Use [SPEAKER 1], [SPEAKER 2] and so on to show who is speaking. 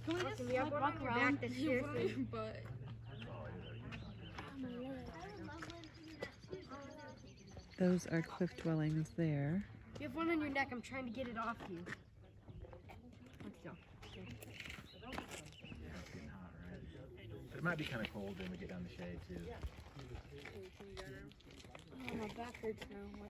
[SPEAKER 1] Can we just
[SPEAKER 2] like, walk around?
[SPEAKER 1] That's seriously.
[SPEAKER 2] But
[SPEAKER 3] Those are cliff dwellings there.
[SPEAKER 1] You have one on your neck. I'm trying to get it off you. Let's go.
[SPEAKER 4] Yeah, it's getting hot, right? But it might be kind of cold when we get down the shade too.
[SPEAKER 2] oh, my back hurts now.